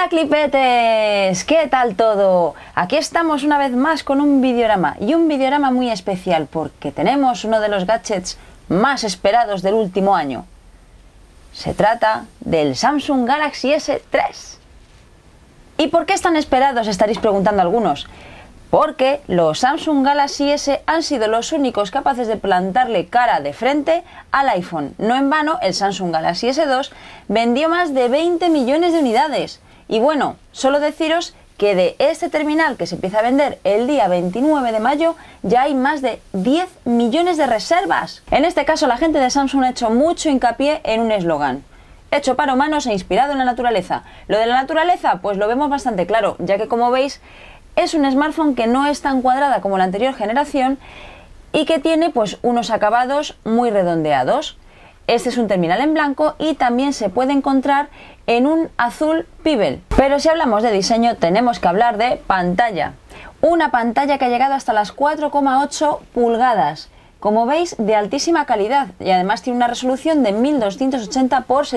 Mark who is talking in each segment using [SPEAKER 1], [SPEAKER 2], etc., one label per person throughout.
[SPEAKER 1] Hola clipetes, ¿qué tal todo? Aquí estamos una vez más con un videorama y un videorama muy especial porque tenemos uno de los gadgets más esperados del último año. Se trata del Samsung Galaxy S3. ¿Y por qué están esperados? Estaréis preguntando algunos. Porque los Samsung Galaxy S han sido los únicos capaces de plantarle cara de frente al iPhone. No en vano, el Samsung Galaxy S2 vendió más de 20 millones de unidades. Y bueno, solo deciros que de este terminal que se empieza a vender el día 29 de mayo ya hay más de 10 millones de reservas. En este caso la gente de Samsung ha hecho mucho hincapié en un eslogan: hecho para humanos e inspirado en la naturaleza. Lo de la naturaleza pues lo vemos bastante claro, ya que como veis es un smartphone que no es tan cuadrada como la anterior generación y que tiene pues unos acabados muy redondeados. Este es un terminal en blanco y también se puede encontrar en un azul Pebble. Pero si hablamos de diseño tenemos que hablar de pantalla. Una pantalla que ha llegado hasta las 4,8 pulgadas. Como veis, de altísima calidad y además tiene una resolución de 1280 x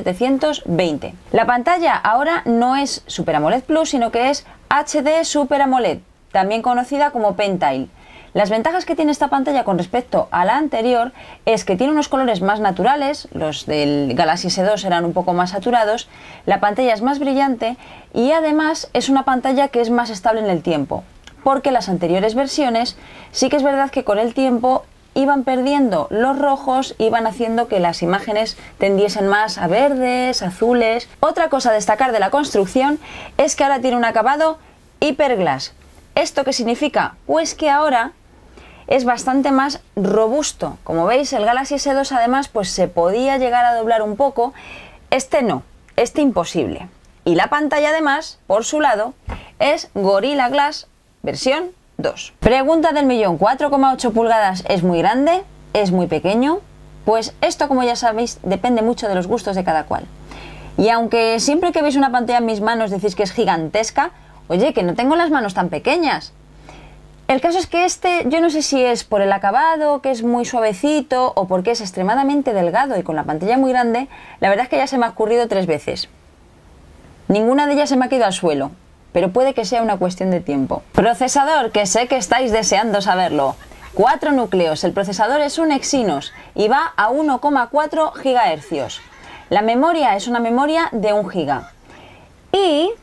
[SPEAKER 1] 720. La pantalla ahora no es Super AMOLED Plus, sino que es HD Super AMOLED, también conocida como Pentile. Las ventajas que tiene esta pantalla con respecto a la anterior es que tiene unos colores más naturales, los del Galaxy S2 eran un poco más saturados, la pantalla es más brillante y además es una pantalla que es más estable en el tiempo, porque las anteriores versiones sí que es verdad que con el tiempo iban perdiendo los rojos, iban haciendo que las imágenes tendiesen más a verdes, azules. Otra cosa a destacar de la construcción es que ahora tiene un acabado Hyperglass. ¿Esto qué significa? Pues que ahora es bastante más robusto. Como veis, el Galaxy S2 además pues se podía llegar a doblar un poco, este no, este imposible. Y la pantalla además, por su lado, es Gorilla Glass versión 2. Pregunta del millón: ¿4,8 pulgadas es muy grande? ¿Es muy pequeño? Pues esto, como ya sabéis, depende mucho de los gustos de cada cual. Y aunque siempre que veis una pantalla en mis manos decís que es gigantesca, oye, que no tengo las manos tan pequeñas. El caso es que este, yo no sé si es por el acabado, que es muy suavecito, o porque es extremadamente delgado y con la pantalla muy grande, la verdad es que ya se me ha ocurrido 3 veces. Ninguna de ellas se me ha caído al suelo, pero puede que sea una cuestión de tiempo. Procesador, que sé que estáis deseando saberlo. 4 núcleos, el procesador es un Exynos y va a 1,4 GHz. La memoria es una memoria de 1 GB. Y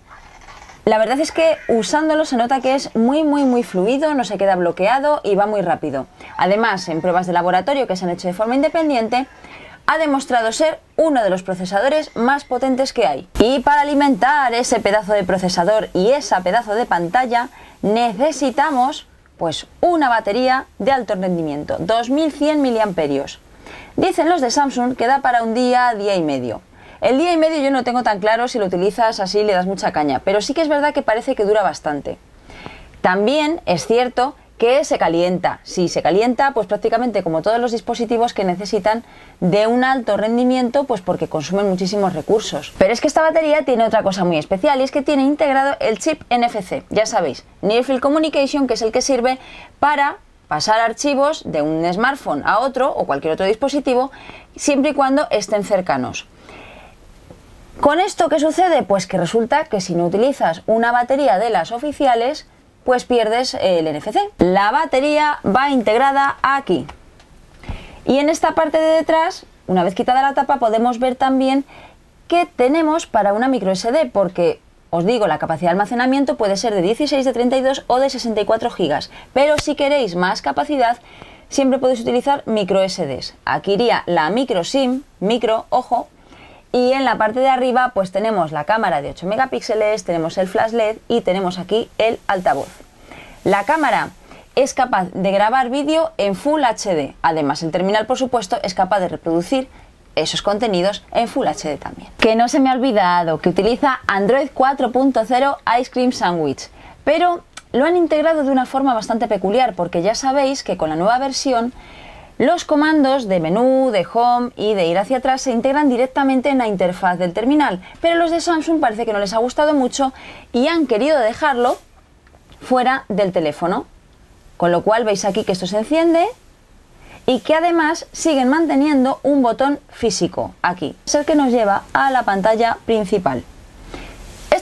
[SPEAKER 1] la verdad es que usándolo se nota que es muy fluido, no se queda bloqueado y va muy rápido. Además, en pruebas de laboratorio que se han hecho de forma independiente, ha demostrado ser uno de los procesadores más potentes que hay. Y para alimentar ese pedazo de procesador y esa pedazo de pantalla necesitamos pues una batería de alto rendimiento, 2100 mAh. Dicen los de Samsung que da para un día, día y medio. El día y medio yo no tengo tan claro si lo utilizas así, le das mucha caña, pero sí que es verdad que parece que dura bastante. También es cierto que se calienta. Si se calienta, pues prácticamente como todos los dispositivos que necesitan de un alto rendimiento, pues porque consumen muchísimos recursos. Pero es que esta batería tiene otra cosa muy especial y es que tiene integrado el chip NFC, ya sabéis, Near Field Communication, que es el que sirve para pasar archivos de un smartphone a otro o cualquier otro dispositivo, siempre y cuando estén cercanos. ¿Con esto qué sucede? Pues que resulta que si no utilizas una batería de las oficiales, pues pierdes el NFC. La batería va integrada aquí. Y en esta parte de detrás, una vez quitada la tapa, podemos ver también que tenemos para una micro SD, porque os digo, la capacidad de almacenamiento puede ser de 16, de 32 o de 64 GB. Pero si queréis más capacidad, siempre podéis utilizar micro SDs. Aquí iría la micro SIM, micro, ojo. Y en la parte de arriba pues tenemos la cámara de 8 megapíxeles, tenemos el flash LED y tenemos aquí el altavoz. La cámara es capaz de grabar vídeo en Full HD. Además, el terminal, por supuesto, es capaz de reproducir esos contenidos en Full HD también. Que no se me ha olvidado que utiliza Android 4.0 Ice Cream Sandwich, pero lo han integrado de una forma bastante peculiar, porque ya sabéis que con la nueva versión los comandos de menú, de home y de ir hacia atrás se integran directamente en la interfaz del terminal, pero los de Samsung parece que no les ha gustado mucho y han querido dejarlo fuera del teléfono, con lo cual veis aquí que esto se enciende y que además siguen manteniendo un botón físico aquí, es el que nos lleva a la pantalla principal.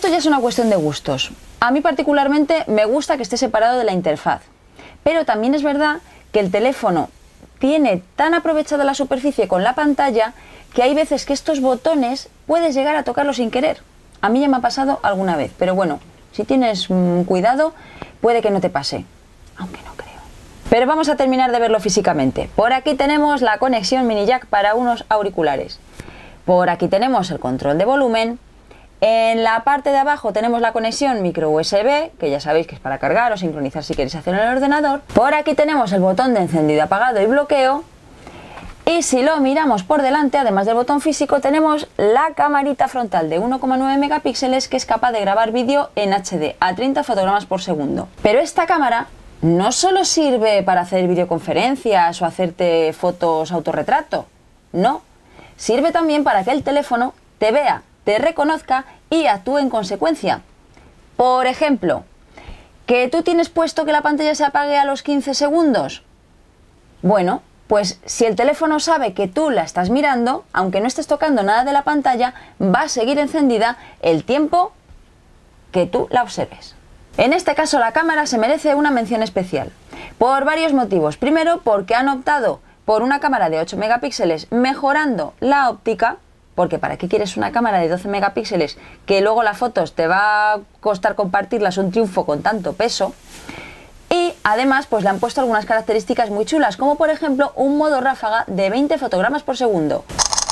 [SPEAKER 1] Esto ya es una cuestión de gustos. A mí particularmente me gusta que esté separado de la interfaz, pero también es verdad que el teléfono tiene tan aprovechada la superficie con la pantalla que hay veces que estos botones puedes llegar a tocarlos sin querer. A mí ya me ha pasado alguna vez, pero bueno, si tienes cuidado puede que no te pase, aunque no creo. Pero vamos a terminar de verlo físicamente. Por aquí tenemos la conexión mini jack para unos auriculares. Por aquí tenemos el control de volumen. En la parte de abajo tenemos la conexión micro USB, que ya sabéis que es para cargar o sincronizar si queréis hacerlo en el ordenador. Por aquí tenemos el botón de encendido, apagado y bloqueo. Y si lo miramos por delante, además del botón físico, tenemos la camarita frontal de 1,9 megapíxeles que es capaz de grabar vídeo en HD a 30 fotogramas por segundo. Pero esta cámara no solo sirve para hacer videoconferencias o hacerte fotos autorretrato, no. Sirve también para que el teléfono te vea, te reconozca y actúe en consecuencia. Por ejemplo, que tú tienes puesto que la pantalla se apague a los 15 segundos. Bueno, pues si el teléfono sabe que tú la estás mirando, aunque no estés tocando nada de la pantalla, va a seguir encendida el tiempo que tú la observes. En este caso la cámara se merece una mención especial, por varios motivos. Primero, porque han optado por una cámara de 8 megapíxeles mejorando la óptica, porque ¿para qué quieres una cámara de 12 megapíxeles que luego las fotos te va a costar compartirlas un triunfo con tanto peso? Y además pues le han puesto algunas características muy chulas, como por ejemplo un modo ráfaga de 20 fotogramas por segundo.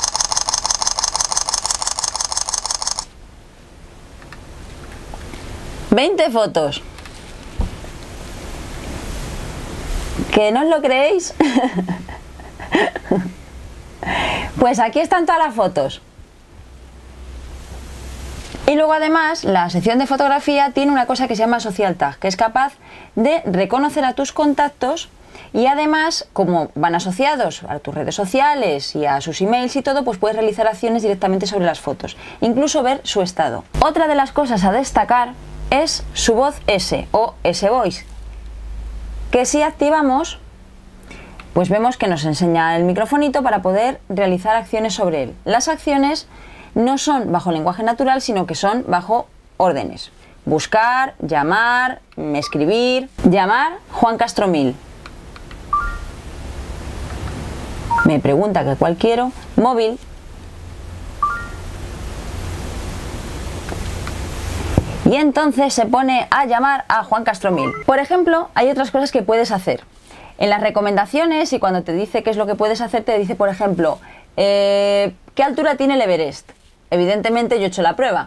[SPEAKER 1] ¡20 fotos! ¿Que no os lo creéis? Pues aquí están todas las fotos. Y luego además la sección de fotografía tiene una cosa que se llama Social Tag, que es capaz de reconocer a tus contactos y además, como van asociados a tus redes sociales y a sus emails y todo, pues puedes realizar acciones directamente sobre las fotos, incluso ver su estado. Otra de las cosas a destacar es su voz S o S-Voice, que si activamos, pues vemos que nos enseña el microfonito para poder realizar acciones sobre él. Las acciones no son bajo lenguaje natural, sino que son bajo órdenes. Buscar, llamar, escribir. Llamar Juan Castro 1000. Me pregunta que cuál quiero. Móvil. Y entonces se pone a llamar a Juan Castro 1000. Por ejemplo, hay otras cosas que puedes hacer. En las recomendaciones, y cuando te dice qué es lo que puedes hacer, te dice, por ejemplo, ¿qué altura tiene el Everest? Evidentemente yo he hecho la prueba.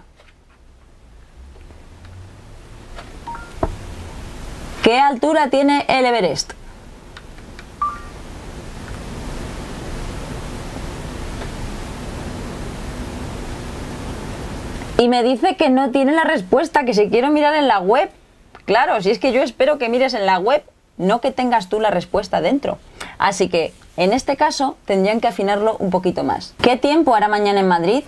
[SPEAKER 1] ¿Qué altura tiene el Everest? Y me dice que no tiene la respuesta, que si quiero mirar en la web. Claro, si es que yo espero que mires en la web, no que tengas tú la respuesta dentro. Así que, en este caso, tendrían que afinarlo un poquito más. ¿Qué tiempo hará mañana en Madrid?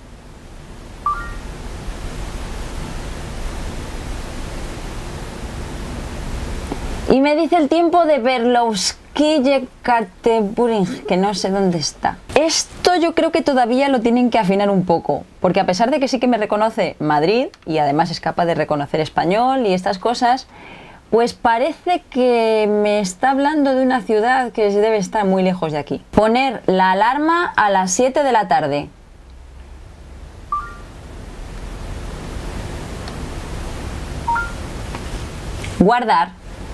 [SPEAKER 1] Y me dice el tiempo de Berlowski-Yekaterinburg, que no sé dónde está. Esto yo creo que todavía lo tienen que afinar un poco, porque a pesar de que sí que me reconoce Madrid, y además es capaz de reconocer español y estas cosas, pues parece que me está hablando de una ciudad que debe estar muy lejos de aquí. Poner la alarma a las 7 de la tarde. Guardar.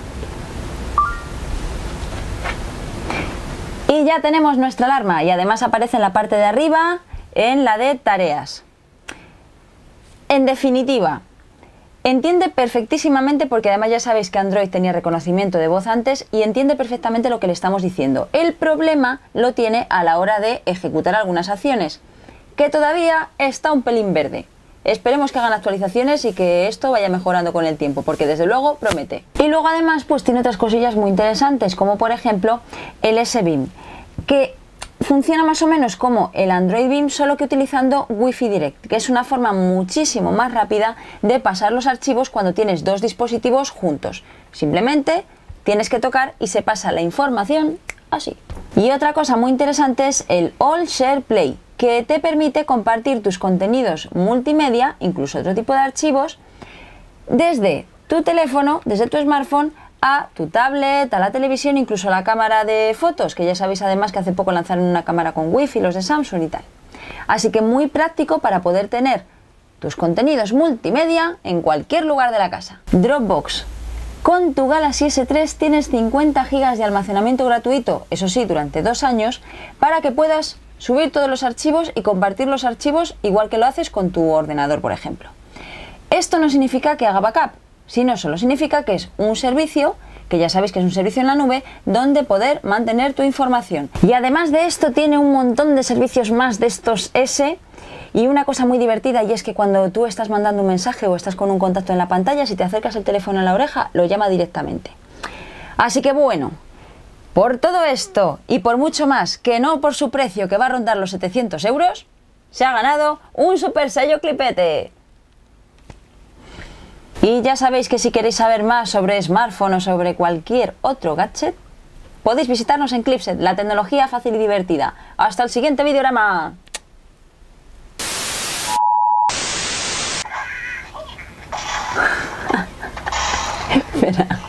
[SPEAKER 1] Y ya tenemos nuestra alarma y además aparece en la parte de arriba en la de tareas. En definitiva, entiende perfectísimamente, porque además ya sabéis que Android tenía reconocimiento de voz antes, y entiende perfectamente lo que le estamos diciendo. El problema lo tiene a la hora de ejecutar algunas acciones, que todavía está un pelín verde. Esperemos que hagan actualizaciones y que esto vaya mejorando con el tiempo, porque desde luego promete. Y luego además pues tiene otras cosillas muy interesantes, como por ejemplo el S-Beam, que funciona más o menos como el Android Beam, solo que utilizando Wi-Fi Direct, que es una forma muchísimo más rápida de pasar los archivos cuando tienes dos dispositivos juntos. Simplemente tienes que tocar y se pasa la información así. Y otra cosa muy interesante es el All Share Play, que te permite compartir tus contenidos multimedia, incluso otro tipo de archivos, desde tu teléfono, desde tu smartphone, a tu tablet, a la televisión, incluso a la cámara de fotos, que ya sabéis además que hace poco lanzaron una cámara con wifi, los de Samsung y tal. Así que muy práctico para poder tener tus contenidos multimedia en cualquier lugar de la casa. Dropbox. Con tu Galaxy S3 tienes 50 GB de almacenamiento gratuito, eso sí, durante 2 años, para que puedas subir todos los archivos y compartir los archivos igual que lo haces con tu ordenador, por ejemplo. Esto no significa que haga backup, sino solo significa que es un servicio, que ya sabéis que es un servicio en la nube, donde poder mantener tu información. Y además de esto tiene un montón de servicios más de estos S, y una cosa muy divertida, y es que cuando tú estás mandando un mensaje o estás con un contacto en la pantalla, si te acercas el teléfono a la oreja, lo llama directamente. Así que bueno, por todo esto y por mucho más, que no por su precio que va a rondar los 700 euros, se ha ganado un super sello Clipete. Y ya sabéis que si queréis saber más sobre smartphone o sobre cualquier otro gadget, podéis visitarnos en Clipset, la tecnología fácil y divertida. Hasta el siguiente videorama. Espera.